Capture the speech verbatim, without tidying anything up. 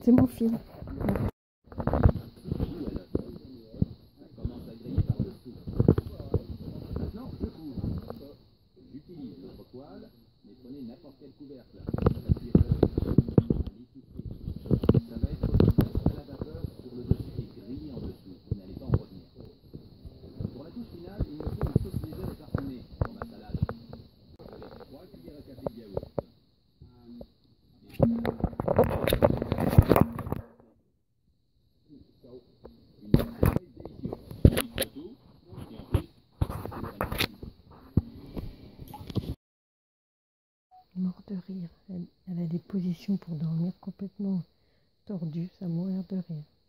C'est mon fil. Maintenant, je couvre. J'utilise notre poêle, mais prenez n'importe quel couvercle. Ça va être à la vapeur sur le dessus et gris en dessous. Vous n'allez pas en retenir. Pour la touche finale, il me faut une sauce légère et parfumée pour ma salade. Avec trois cuillères à café de yaourt. Mort de rire. Elle, elle a des positions pour dormir complètement tordues, ça mourir de rire.